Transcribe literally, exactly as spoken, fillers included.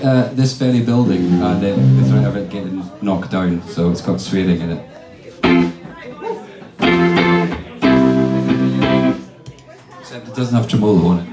uh, this very building and uh, the threat of it getting knocked down, so it's got swearing in it. Except it doesn't have tremolo on it.